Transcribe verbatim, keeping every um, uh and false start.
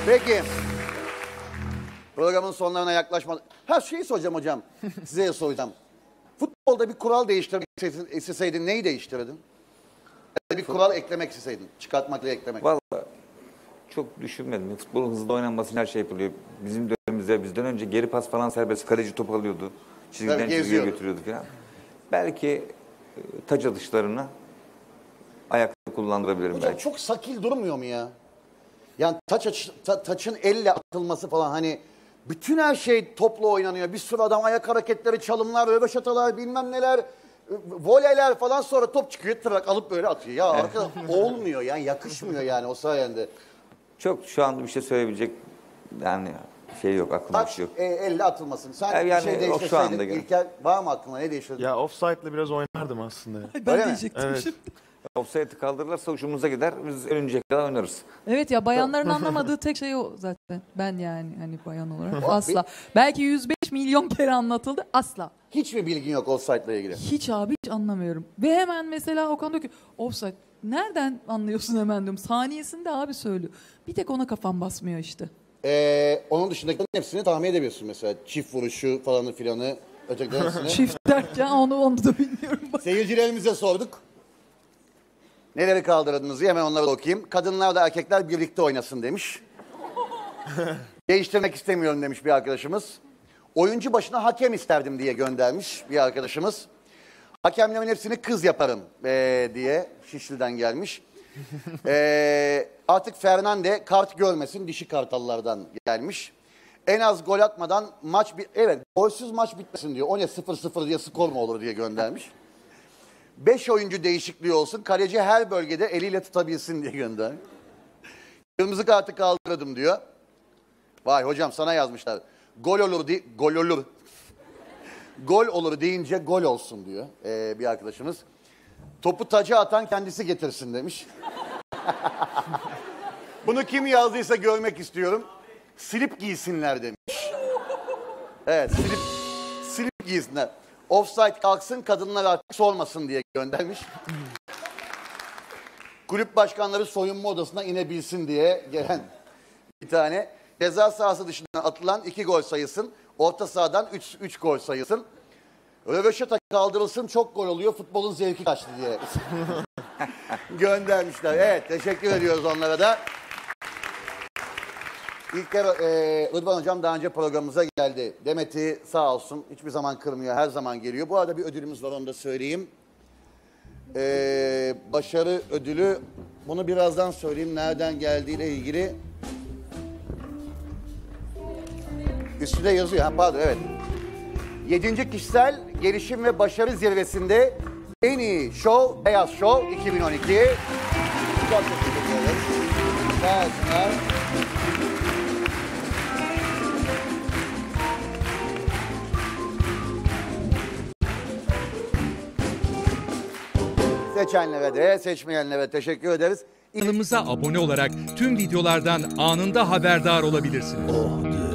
Peki. Programın sonlarına yaklaşmadık. Ha şeyi soracağım hocam. Size soracağım. Futbolda bir kural değiştirmek isteseydin neyi değiştirirdin? Bir kural eklemek isteseydin. Çıkartmak ve eklemek. Vallahi çok düşünmedim. Futbolun hızlı oynanması her şey yapılıyor. Bizim dönemimizde bizden önce geri pas falan serbest. Kaleci top alıyordu. Çizgiden Tabii, çizgiye götürüyordu falan. Belki e, taç atışlarını ayakta kullandırabilirim Hocam belki. çok sakil durmuyor mu ya? Yani taç açı, ta, taçın elle atılması falan hani bütün her şey topla oynanıyor. Bir sürü adam ayak hareketleri, çalımlar, röveşatalar bilmem neler, voleyler falan sonra top çıkıyor tırnak alıp böyle atıyor. Ya arkadaş olmuyor yani yakışmıyor yani o sayende. Çok şu anda bir şey söyleyebilecek yani şey yok, aklımda bir Taç şey yok. e, elle atılmasın. Sen Yani bir şey o değiştirseydin şu anda gene. İlker var mı aklına ne değiştirdin? Ya offside'le biraz oynardım aslında. Ben Öyle mi? diyecektim Evet. şimdi. Offside'i kaldırırlarsa hoşumuza gider. Biz ölünceye kadar oynarız. Evet ya bayanların anlamadığı tek şey o zaten. Ben yani hani bayan olarak asla. Belki yüz beş milyon kere anlatıldı asla. Hiç mi bilgin yok offside'la ilgili? Hiç abi hiç anlamıyorum. Ve hemen mesela Okan diyor ki offside. Nereden anlıyorsun hemen diyorum. Saniyesinde abi söylüyor. Bir tek ona kafam basmıyor işte. Ee, onun dışındaki hepsini tahmin edebiliyorsun mesela. Çift vuruşu falanı filanı. Ötekilerin hepsini. Çift derken onu, onu da bilmiyorum. Seyircilerimize sorduk. Neleri kaldırdınız diye hemen onları da okuyayım. Kadınlar da erkekler birlikte oynasın demiş. Değiştirmek istemiyorum demiş bir arkadaşımız. Oyuncu başına hakem isterdim diye göndermiş bir arkadaşımız. Hakemlerin hepsini kız yaparım ee, diye Şişli'den gelmiş. Ee, artık Fernande kart görmesin dişi kartallardan gelmiş. En az gol atmadan maç bir evet golsüz maç bitmesin diyor. O ne sıfır sıfır diye skor mu olur diye göndermiş. Beş oyuncu değişikliği olsun. Kaleci her bölgede eliyle tutabilsin diye gönder. Kırmızı kartı kaldırdım diyor. Vay hocam sana yazmışlar. Gol olur di gol olur. Gol olur deyince gol olsun diyor ee, bir arkadaşımız. Topu taca atan kendisi getirsin demiş. Bunu kim yazdıysa görmek istiyorum. Slip giysinler demiş. Evet slip, slip giysinler. Offside kalksın kadınlar artık sormasın diye göndermiş. Kulüp başkanları soyunma odasına inebilsin diye gelen bir tane. Ceza sahası dışından atılan iki gol sayısın. Orta sahadan üç, üç gol sayısın. Röveşata kaldırılsın çok gol oluyor futbolun zevki kaçtı diye göndermişler. Evet teşekkür ediyoruz onlara da. İlker e, Rıdvan Hocam daha önce programımıza geldi. Demet'i sağ olsun hiçbir zaman kırmıyor, her zaman geliyor. Bu arada bir ödülümüz var onu da söyleyeyim. E, başarı ödülü, bunu birazdan söyleyeyim nereden geldiğiyle ilgili. Üstünde yazıyor, ha pardon evet. Yedinci kişisel gelişim ve başarı zirvesinde en iyi show, Beyaz Show iki bin on iki. Çok teşekkür ederiz. Sağ olsunlar. Seçenlere de seçmeyenlere teşekkür ederiz. Kanalımıza abone olarak tüm videolardan anında haberdar olabilirsiniz. Oh,